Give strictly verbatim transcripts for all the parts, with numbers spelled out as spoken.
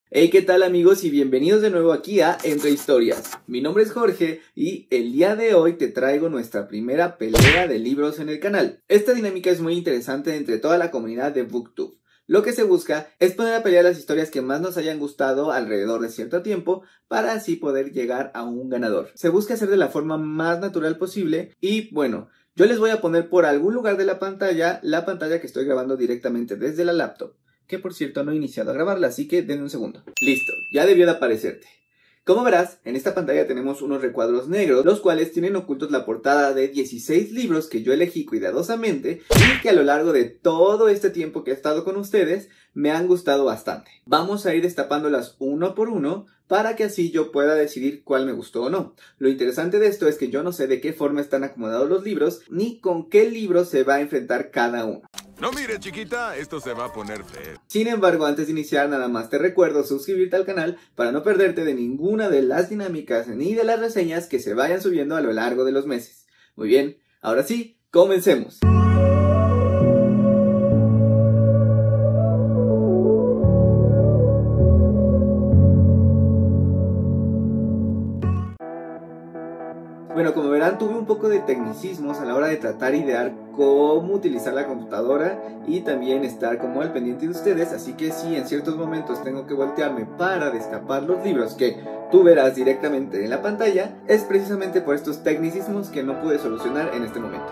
Hey, ¿qué tal amigos? Y bienvenidos de nuevo aquí a Entre Historias. Mi nombre es Jorge y el día de hoy te traigo nuestra primera pelea de libros en el canal. Esta dinámica es muy interesante entre toda la comunidad de BookTube. Lo que se busca es poner a pelear las historias que más nos hayan gustado alrededor de cierto tiempo para así poder llegar a un ganador. Se busca hacer de la forma más natural posible y bueno, yo les voy a poner por algún lugar de la pantalla la pantalla que estoy grabando directamente desde la laptop. Que por cierto no he iniciado a grabarla, así que denme un segundo. Listo, ya debió de aparecerte. Como verás, en esta pantalla tenemos unos recuadros negros, los cuales tienen ocultos la portada de dieciséis libros que yo elegí cuidadosamente y que a lo largo de todo este tiempo que he estado con ustedes me han gustado bastante. Vamos a ir destapándolas uno por uno para que así yo pueda decidir cuál me gustó o no. Lo interesante de esto es que yo no sé de qué forma están acomodados los libros ni con qué libro se va a enfrentar cada uno. No mires, chiquita, esto se va a poner feo. Sin embargo, antes de iniciar, nada más te recuerdo suscribirte al canal para no perderte de ninguna de las dinámicas ni de las reseñas que se vayan subiendo a lo largo de los meses. Muy bien, ahora sí, comencemos. Bueno, como verán, tuve un poco de tecnicismos a la hora de tratar de idear cómo utilizar la computadora y también estar como al pendiente de ustedes, así que si en ciertos momentos tengo que voltearme para destapar los libros que tú verás directamente en la pantalla, es precisamente por estos tecnicismos que no pude solucionar en este momento.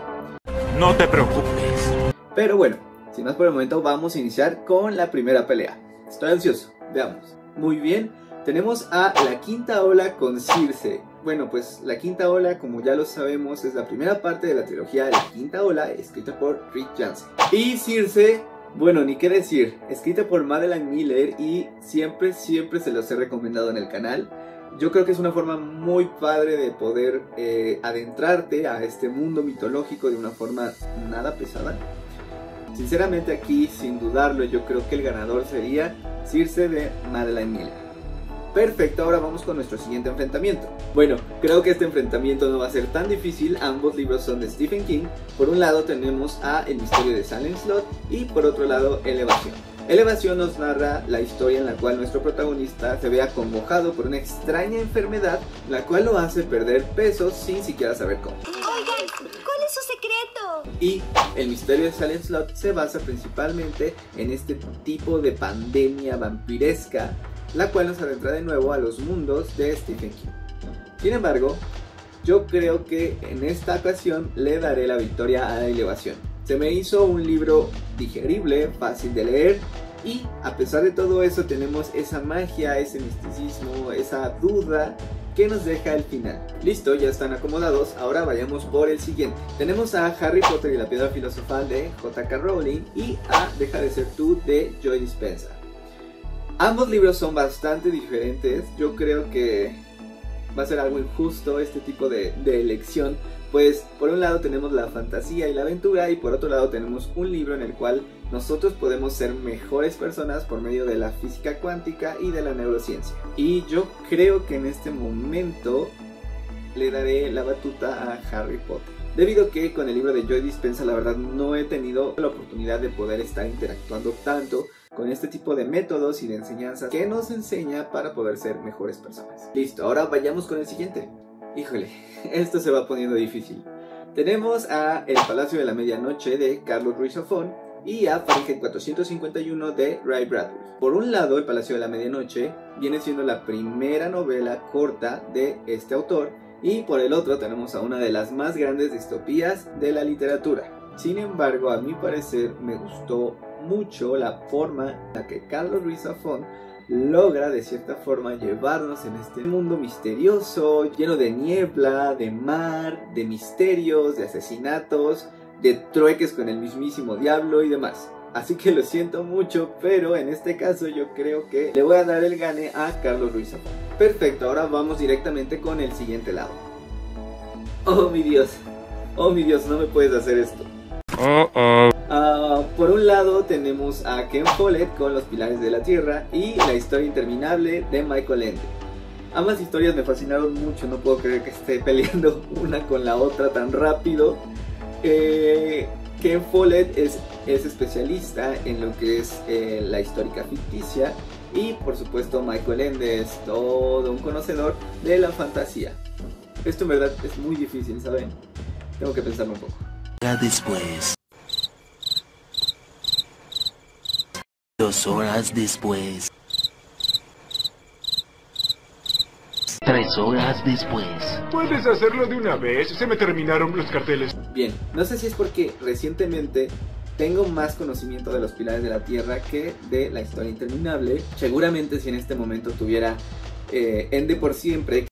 No te preocupes. Pero bueno, sin más por el momento vamos a iniciar con la primera pelea. Estoy ansioso, veamos. Muy bien, tenemos a La Quinta Ola con Circe. Bueno, pues La Quinta Ola, como ya lo sabemos, es la primera parte de la trilogía de La Quinta Ola, escrita por Rick Jansen. Y Circe, bueno, ni qué decir, escrita por Madeline Miller y siempre, siempre se los he recomendado en el canal. Yo creo que es una forma muy padre de poder eh, adentrarte a este mundo mitológico de una forma nada pesada. Sinceramente aquí, sin dudarlo, yo creo que el ganador sería Circe de Madeline Miller. Perfecto, ahora vamos con nuestro siguiente enfrentamiento. Bueno, creo que este enfrentamiento no va a ser tan difícil, ambos libros son de Stephen King. Por un lado tenemos a El Misterio de Salem Slot y por otro lado Elevación. Elevación nos narra la historia en la cual nuestro protagonista se ve acongojado por una extraña enfermedad, la cual lo hace perder peso sin siquiera saber cómo. Oigan, ¿cuál es su secreto? Y El Misterio de Salem Slot se basa principalmente en este tipo de pandemia vampiresca, la cual nos adentra de nuevo a los mundos de Stephen King. Sin embargo, yo creo que en esta ocasión le daré la victoria a Elevación. Se me hizo un libro digerible, fácil de leer y a pesar de todo eso tenemos esa magia, ese misticismo, esa duda que nos deja el final. Listo, ya están acomodados, ahora vayamos por el siguiente. Tenemos a Harry Potter y la Piedra Filosofal de J K Rowling y a Deja de ser tú de Joe Dispenza. Ambos libros son bastante diferentes, yo creo que va a ser algo injusto este tipo de, de elección, pues por un lado tenemos la fantasía y la aventura y por otro lado tenemos un libro en el cual nosotros podemos ser mejores personas por medio de la física cuántica y de la neurociencia. Y yo creo que en este momento le daré la batuta a Harry Potter, debido a que con el libro de Joe Dispenza la verdad no he tenido la oportunidad de poder estar interactuando tanto con este tipo de métodos y de enseñanzas que nos enseña para poder ser mejores personas. Listo, ahora vayamos con el siguiente. Híjole, esto se va poniendo difícil. Tenemos a El Palacio de la Medianoche de Carlos Ruiz Zafón y a Fahrenheit cuatrocientos cincuenta y uno de Ray Bradbury. Por un lado, El Palacio de la Medianoche viene siendo la primera novela corta de este autor y por el otro tenemos a una de las más grandes distopías de la literatura. Sin embargo, a mi parecer me gustó mucho la forma en la que Carlos Ruiz Zafón logra de cierta forma llevarnos en este mundo misterioso, lleno de niebla, de mar, de misterios, de asesinatos, de trueques con el mismísimo diablo y demás. Así que lo siento mucho, pero en este caso yo creo que le voy a dar el gane a Carlos Ruiz Zafón. Perfecto, ahora vamos directamente con el siguiente lado. Oh mi Dios, oh mi Dios, no me puedes hacer esto. Uh -oh. Uh, por un lado tenemos a Ken Follett con Los Pilares de la Tierra y La Historia Interminable de Michael Ende. Ambas historias me fascinaron mucho, no puedo creer que esté peleando una con la otra tan rápido. Eh, Ken Follett es, es especialista en lo que es eh, la histórica ficticia Y por supuesto Michael Ende es todo un conocedor de la fantasía. Esto en verdad es muy difícil, ¿saben? Tengo que pensarlo un poco. Después. Dos horas después. Tres horas después. ¿Puedes hacerlo de una vez? Se me terminaron los carteles. Bien, no sé si es porque recientemente tengo más conocimiento de los pilares de la Tierra que de la historia interminable. Seguramente si en este momento tuviera eh, Ende por siempre,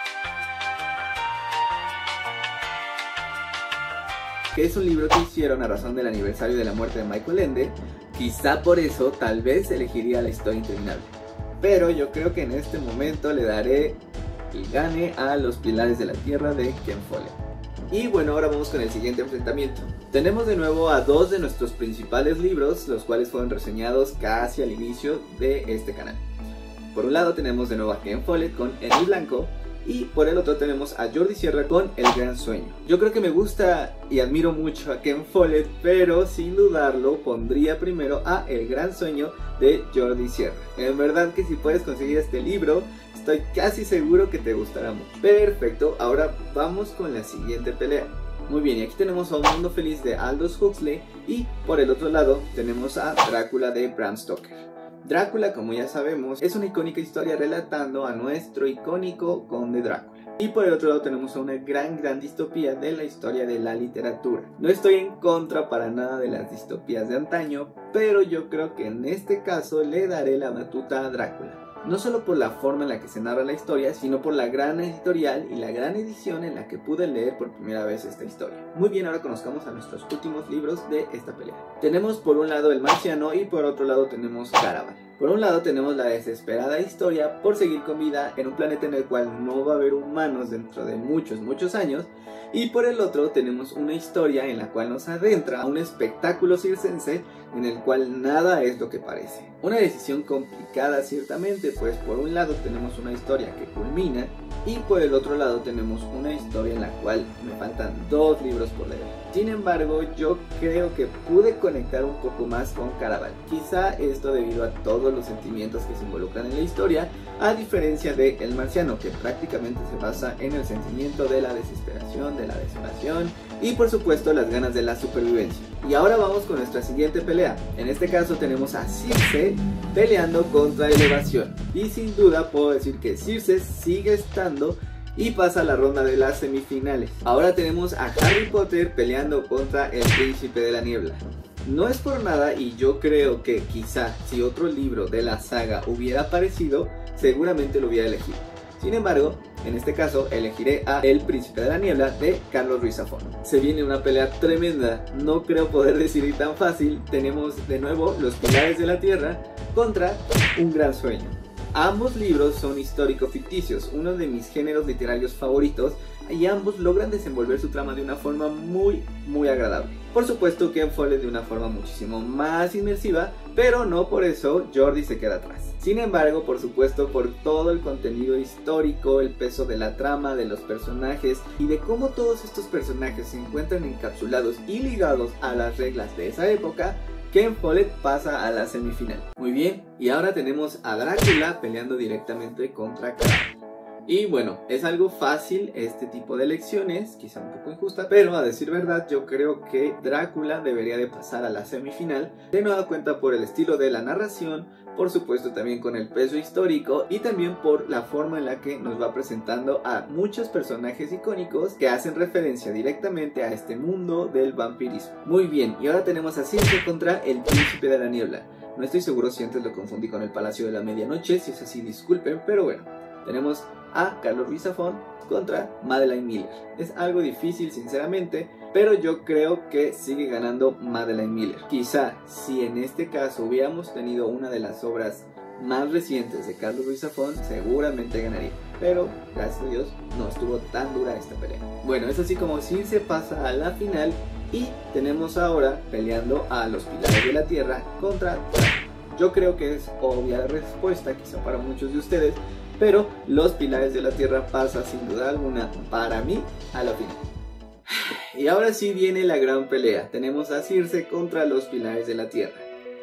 que es un libro que hicieron a razón del aniversario de la muerte de Michael Ende, quizá por eso tal vez elegiría la historia interminable. Pero yo creo que en este momento le daré el gane a los pilares de la Tierra de Ken Follett. Y bueno, ahora vamos con el siguiente enfrentamiento. Tenemos de nuevo a dos de nuestros principales libros, los cuales fueron reseñados casi al inicio de este canal. Por un lado tenemos de nuevo a Ken Follett con El Blanco, y por el otro tenemos a Jordi Sierra con El Gran Sueño. Yo creo que me gusta y admiro mucho a Ken Follett, pero sin dudarlo pondría primero a El Gran Sueño de Jordi Sierra. En verdad que si puedes conseguir este libro, estoy casi seguro que te gustará mucho. Perfecto, ahora vamos con la siguiente pelea. Muy bien, y aquí tenemos a Un Mundo Feliz de Aldous Huxley, y por el otro lado tenemos a Drácula de Bram Stoker. Drácula, como ya sabemos, es una icónica historia relatando a nuestro icónico conde Drácula. Y por el otro lado tenemos a una gran, gran distopía de la historia de la literatura. No estoy en contra para nada de las distopías de antaño, pero yo creo que en este caso le daré la batuta a Drácula. No solo por la forma en la que se narra la historia, sino por la gran editorial y la gran edición en la que pude leer por primera vez esta historia. Muy bien, ahora conozcamos a nuestros últimos libros de esta pelea. Tenemos por un lado El Marciano y por otro lado tenemos Caraval. Por un lado tenemos la desesperada historia por seguir con vida en un planeta en el cual no va a haber humanos dentro de muchos, muchos años. Y por el otro tenemos una historia en la cual nos adentra a un espectáculo circense en el cual nada es lo que parece. Una decisión complicada ciertamente, pues por un lado tenemos una historia que culmina y por el otro lado tenemos una historia en la cual me faltan dos libros por leer. Sin embargo, yo creo que pude conectar un poco más con Caraval. Quizá esto debido a todos los sentimientos que se involucran en la historia, a diferencia de El Marciano, que prácticamente se basa en el sentimiento de la desesperación, de la desolación y por supuesto las ganas de la supervivencia. Y ahora vamos con nuestra siguiente pelea. En este caso tenemos a Circe peleando contra Elevación. Y sin duda puedo decir que Circe sigue estando y pasa a la ronda de las semifinales. Ahora tenemos a Harry Potter peleando contra el Príncipe de la Niebla. No es por nada y yo creo que quizá si otro libro de la saga hubiera aparecido, seguramente lo hubiera elegido. Sin embargo, en este caso elegiré a El Príncipe de la Niebla de Carlos Ruiz Zafón. Se viene una pelea tremenda, no creo poder decidir tan fácil. Tenemos de nuevo Los Pilares de la Tierra contra Un Gran Sueño. Ambos libros son histórico-ficticios, uno de mis géneros literarios favoritos, y ambos logran desenvolver su trama de una forma muy, muy agradable. Por supuesto, Ken Follett de una forma muchísimo más inmersiva, pero no por eso Jordi se queda atrás. Sin embargo, por supuesto, por todo el contenido histórico, el peso de la trama, de los personajes y de cómo todos estos personajes se encuentran encapsulados y ligados a las reglas de esa época, Ken Follett pasa a la semifinal. Muy bien, y ahora tenemos a Drácula peleando directamente contra Caraval. Y bueno, es algo fácil este tipo de elecciones, quizá un poco injusta, pero a decir verdad yo creo que Drácula debería de pasar a la semifinal, de nueva cuenta por el estilo de la narración, por supuesto también con el peso histórico y también por la forma en la que nos va presentando a muchos personajes icónicos que hacen referencia directamente a este mundo del vampirismo. Muy bien, y ahora tenemos a Circe contra el Príncipe de la Niebla. No estoy seguro si antes lo confundí con el Palacio de la Medianoche, si es así disculpen, pero bueno. Tenemos a Carlos Ruiz Zafón contra Madeline Miller. Es algo difícil sinceramente, pero yo creo que sigue ganando Madeline Miller. Quizá si en este caso hubiéramos tenido una de las obras más recientes de Carlos Ruiz Zafón, seguramente ganaría. Pero gracias a Dios no estuvo tan dura esta pelea. Bueno, es así como Circe pasa a la final y tenemos ahora peleando a los Pilares de la Tierra contra Drácula. Yo creo que es obvia la respuesta, quizá para muchos de ustedes, pero Los Pilares de la Tierra pasa sin duda alguna para mí a la final. Y ahora sí viene la gran pelea. Tenemos a Circe contra Los Pilares de la Tierra.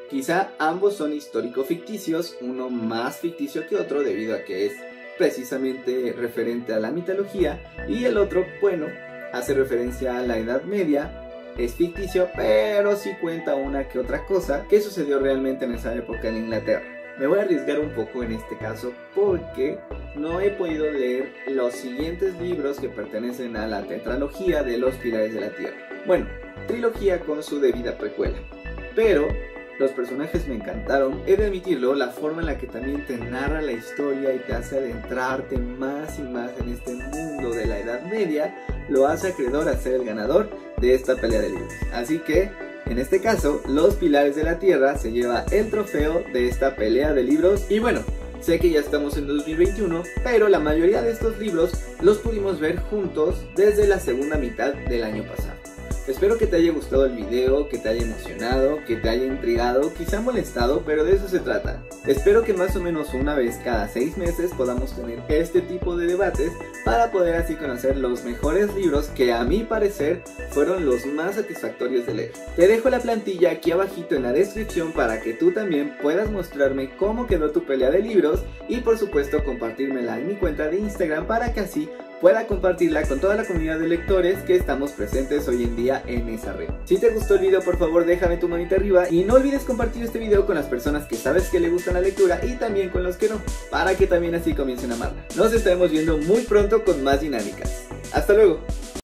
Quizá ambos son histórico-ficticios, uno más ficticio que otro debido a que es precisamente referente a la mitología, y el otro, bueno, hace referencia a la Edad Media, es ficticio, pero sí cuenta una que otra cosa que sucedió realmente en esa época en Inglaterra. Me voy a arriesgar un poco en este caso porque no he podido leer los siguientes libros que pertenecen a la tetralogía de los Pilares de la Tierra. Bueno, trilogía con su debida precuela, pero los personajes me encantaron. He de admitirlo, la forma en la que también te narra la historia y te hace adentrarte más y más en este mundo de la Edad Media lo hace acreedor a ser el ganador de esta pelea de libros. Así que, en este caso, Los Pilares de la Tierra se lleva el trofeo de esta pelea de libros. Y bueno, sé que ya estamos en dos mil veintiuno, pero la mayoría de estos libros los pudimos ver juntos desde la segunda mitad del año pasado. Espero que te haya gustado el video, que te haya emocionado, que te haya intrigado, quizá molestado, pero de eso se trata. Espero que más o menos una vez cada seis meses podamos tener este tipo de debates para poder así conocer los mejores libros que a mi parecer fueron los más satisfactorios de leer. Te dejo la plantilla aquí abajito en la descripción para que tú también puedas mostrarme cómo quedó tu pelea de libros y por supuesto compartírmela en mi cuenta de Instagram para que así pueda compartirla con toda la comunidad de lectores que estamos presentes hoy en día en esa red. Si te gustó el video, por favor déjame tu manita arriba y no olvides compartir este video con las personas que sabes que le gustan la lectura y también con los que no, para que también así comiencen a amarla. Nos estaremos viendo muy pronto con más dinámicas. ¡Hasta luego!